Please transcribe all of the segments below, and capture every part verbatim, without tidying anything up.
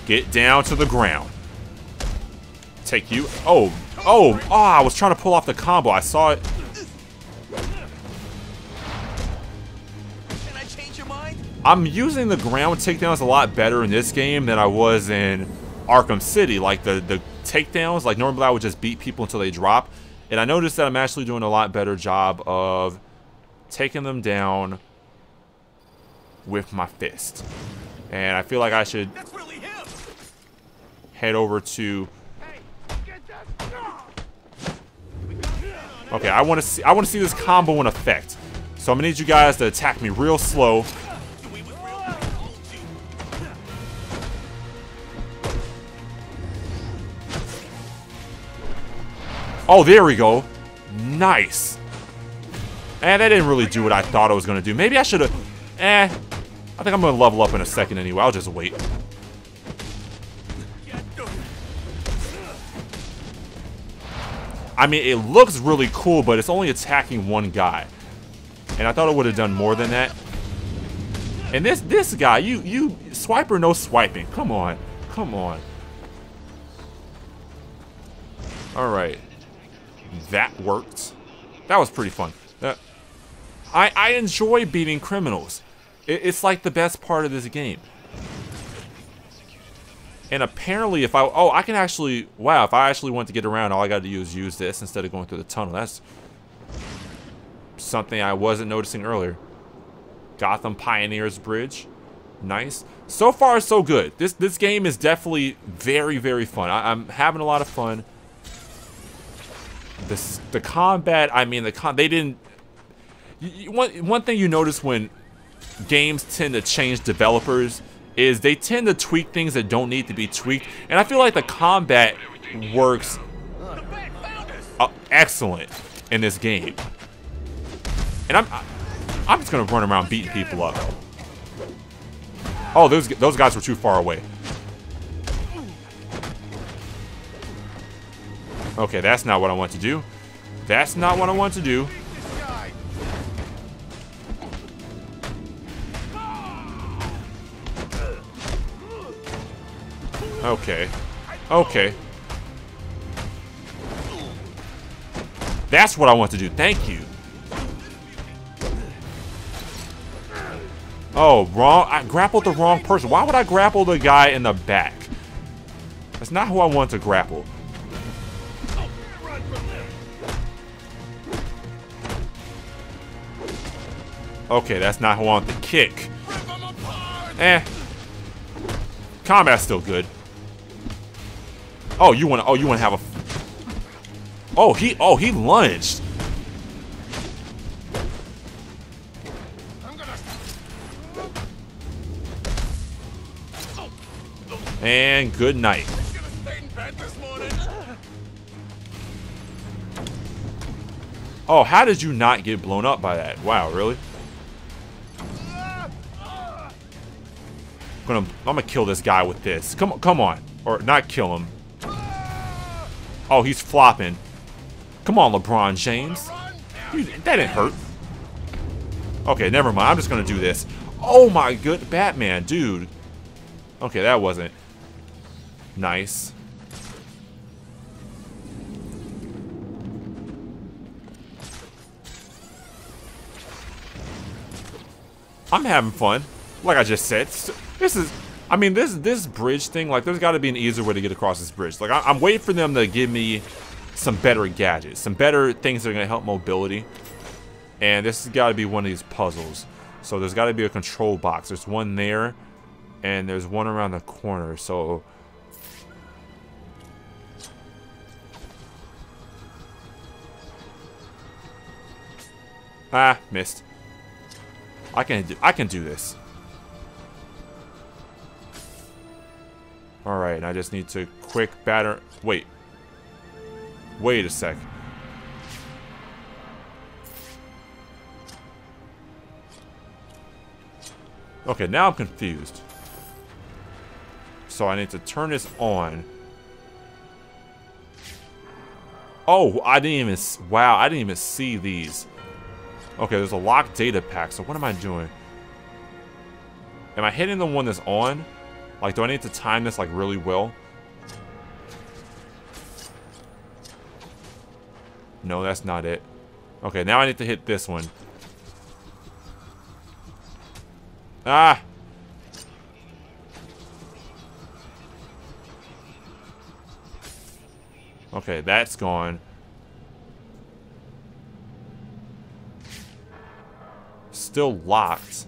Get down to the ground. Take you. Oh, oh, oh, I was trying to pull off the combo. I saw it. Can I change your mind? I'm using the ground takedowns a lot better in this game than I was in Arkham City. Like the, the takedowns, like normally I would just beat people until they drop. And I noticed that I'm actually doing a lot better job of taking them down with my fist. And I feel like I should That's really him. head over to. Okay, I want to see. I want to see this combo in effect. So I'm gonna need you guys to attack me real slow. Oh, there we go. Nice. And that didn't really do what I thought it was gonna do. Maybe I should have. Eh. I think I'm gonna level up in a second anyway. I'll just wait. I mean, it looks really cool, but it's only attacking one guy. And I thought it would have done more than that. And this this guy, you you swiper no swiping. Come on. Come on. Alright. That worked. That was pretty fun. Uh, I, I enjoy beating criminals. It, it's like the best part of this game. And apparently if I... Oh, I can actually... Wow, if I actually want to get around, all I got to do is use this instead of going through the tunnel. That's something I wasn't noticing earlier. Gotham Pioneers Bridge. Nice. So far, so good. This this game is definitely very, very fun. I, I'm having a lot of fun. This, the combat, I mean, the con they didn't... You, you, one, one thing you notice when games tend to change developers is they tend to tweak things that don't need to be tweaked. And I feel like the combat works uh, excellent in this game. And I'm I'm just gonna run around beating people up. Oh, those those guys were too far away. Okay, that's not what I want to do. That's not what I want to do. Okay. Okay. That's what I want to do. Thank you. Oh, wrong. I grappled the wrong person. Why would I grapple the guy in the back? That's not who I want to grapple. Okay, that's not who I want to kick. Eh. Combat's still good. Oh, you want to? Oh, you want to have a? Oh, he. Oh, he lunged. And good night. Oh, how did you not get blown up by that? Wow, really? I'm gonna, I'm gonna kill this guy with this. Come, come on, or not kill him. Oh, he's flopping. Come on, LeBron James. You, that didn't hurt. Okay, never mind. I'm just gonna do this. Oh my good, Batman, dude. Okay, that wasn't nice. I'm having fun, like I just said. This is, I mean, this this bridge thing, like, there's got to be an easier way to get across this bridge. Like, I, I'm waiting for them to give me some better gadgets, some better things that are going to help mobility. And this has got to be one of these puzzles. So there's got to be a control box. There's one there, and there's one around the corner. So ah, missed. I can do, I can do this. All right, I just need to quick batter. Wait. Wait a sec. Okay, now I'm confused. So I need to turn this on. Oh, I didn't even... Wow, I didn't even see these. Okay, there's a locked data pack, so what am I doing? Am I hitting the one that's on? Like, do I need to time this, like, really well? No, that's not it. Okay, now I need to hit this one. Ah! Okay, that's gone. Still locked.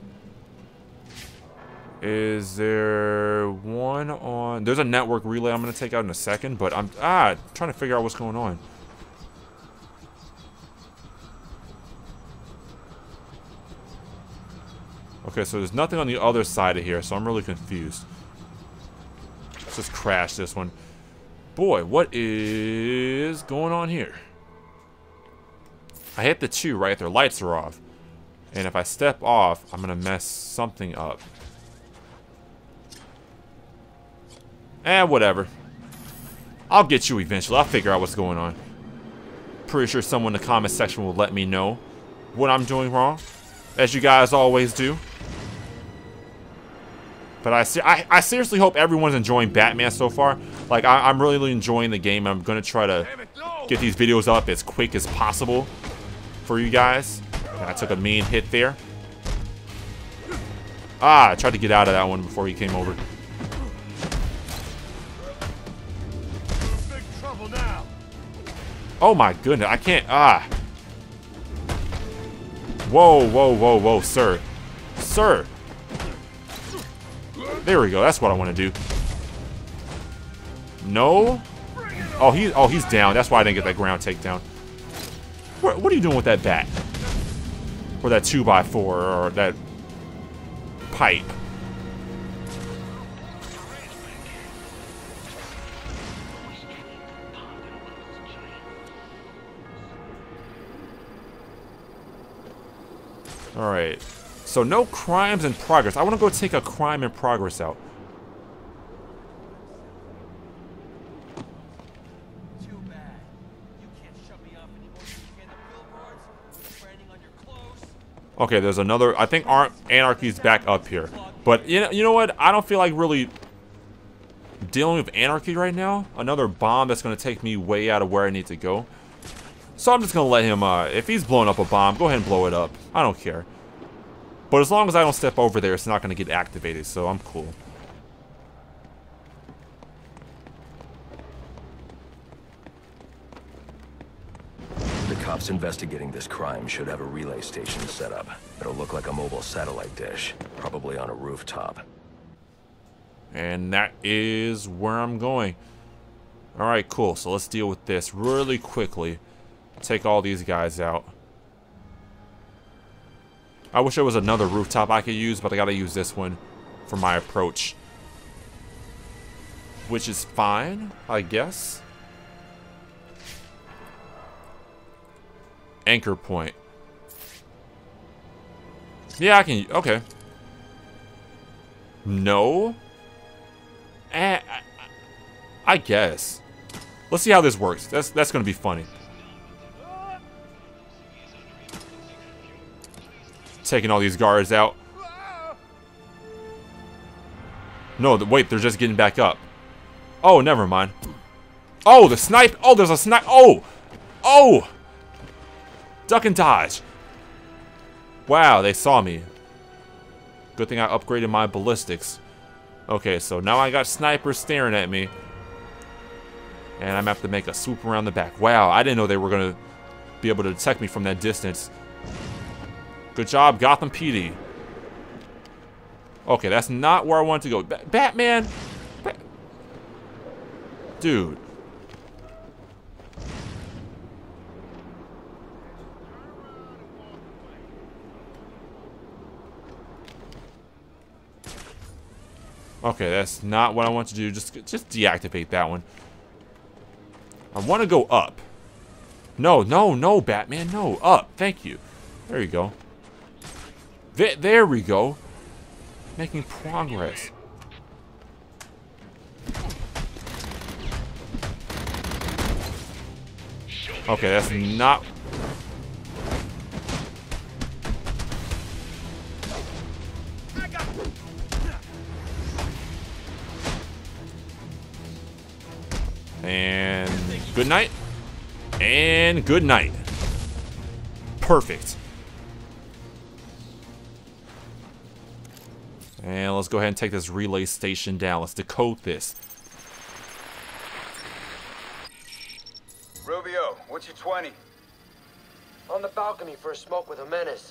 Is there one on... There's a network relay I'm going to take out in a second, but I'm ah trying to figure out what's going on. Okay, so there's nothing on the other side of here, so I'm really confused. Let's just crash this one. Boy, what is going on here? I hit the two, right? Their lights are off. And if I step off, I'm going to mess something up. Eh, whatever. I'll get you eventually. I'll figure out what's going on. Pretty sure someone in the comment section will let me know what I'm doing wrong, as you guys always do. But I, I, I seriously hope everyone's enjoying Batman so far. Like, I, I'm really, really enjoying the game. I'm going to try to get these videos up as quick as possible for you guys. And I took a mean hit there. Ah, I tried to get out of that one before he came over. Big trouble now. Oh my goodness, I can't, ah. Whoa, whoa, whoa, whoa, sir. Sir. There we go, that's what I want to do. No? Oh, he, oh, he's down. That's why I didn't get that ground takedown. What, what are you doing with that bat? Or that two by four, or that pipe? Alright. So no crimes in progress. I want to go take a crime in progress out. Too bad. You can't shut me off anymore. You scan the billboards, branding on your clothes. Okay, there's another. I think Ar Anarchy's back up here. But you know, you know what? I don't feel like really dealing with Anarchy right now. Another bomb that's going to take me way out of where I need to go. So I'm just going to let him, uh, if he's blowing up a bomb, go ahead and blow it up. I don't care. But as long as I don't step over there, it's not going to get activated, so I'm cool. The cops investigating this crime should have a relay station set up. It'll look like a mobile satellite dish, probably on a rooftop. And that is where I'm going. Alright, cool. So let's deal with this really quickly. Take all these guys out. I wish there was another rooftop I could use, but I gotta use this one for my approach. Which is fine, I guess. Anchor point. Yeah, I can. Okay. No? Eh, I, I guess. Let's see how this works. That's, that's gonna be funny. Taking all these guards out. No, the, wait, they're just getting back up. Oh, never mind. Oh, the snipe. Oh, there's a snipe. Oh, oh. Duck and dodge. Wow, they saw me. Good thing I upgraded my ballistics. Okay, so now I got snipers staring at me. And I'm gonna have to make a swoop around the back. Wow, I didn't know they were gonna be able to detect me from that distance. Good job, Gotham P D. Okay, that's not where I want to go. Ba Batman? Ba Dude. Okay, that's not what I want to do. Just, just deactivate that one. I want to go up. No, no, no, Batman. No, up. Thank you. There you go. There, there we go. Making progress. Okay, that's not... And good night. And good night. Perfect. And let's go ahead and take this relay station down. Let's decode this. Rubio, what's your twenty? On the balcony for a smoke with a menace.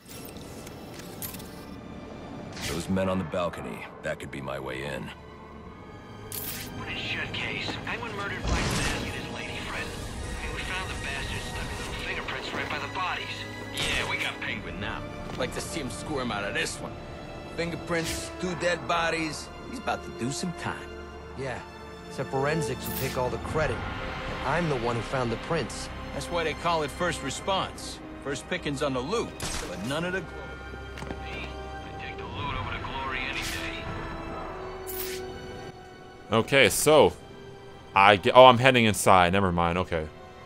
Those men on the balcony, that could be my way in. What a shit case. Penguin murdered Black Mask and his lady friend. And we found the bastards stuck with little fingerprints right by the bodies. Yeah, we got Penguin now. Like to see him squirm out of this one. Fingerprints, two dead bodies. He's about to do some time. Yeah, except forensics will take all the credit. And I'm the one who found the prints. That's why they call it first response. First pickings on the loot, but none of the... Me, I take the loot over the glory any day. Okay, so I get. Oh, I'm heading inside. Never mind. Okay.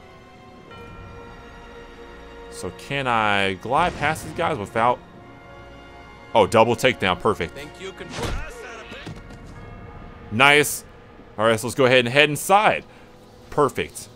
So can I glide past these guys without? Oh, double takedown. Perfect. Think you can put us out of it? Nice. All right, so let's go ahead and head inside. Perfect.